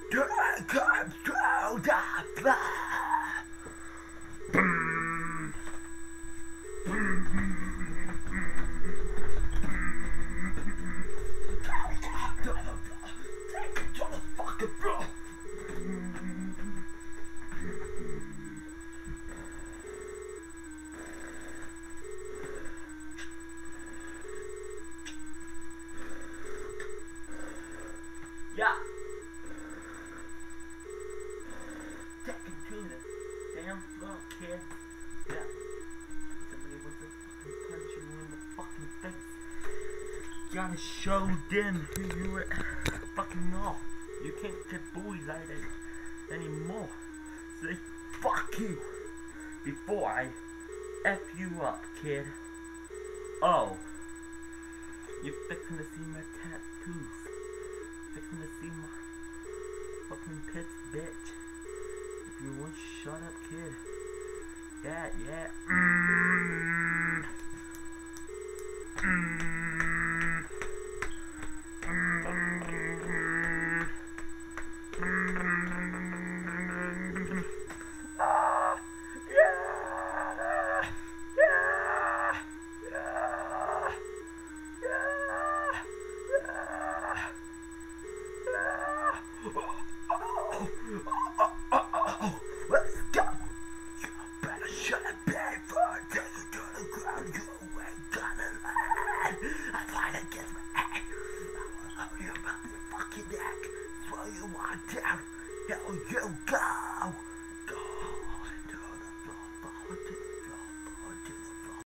Comes through the blood. Take it to the fucking floor. Yeah. Take it to the damn floor, kid. Yeah. Somebody wants to fucking punch you in the fucking face. Gotta show them who you fucking know. You can't get bullied like that anymore. Say fuck you before I F you up, kid. Oh. You're fixing to see my tattoos. Fixing to see my fucking pits, bitch. If you want, shut up, kid. That, yeah. Let's go! You better shut up before I take you to the ground. You ain't gonna land. I fight against my head. I will hold you about your fucking neck. Throw you on down. Hell, you go.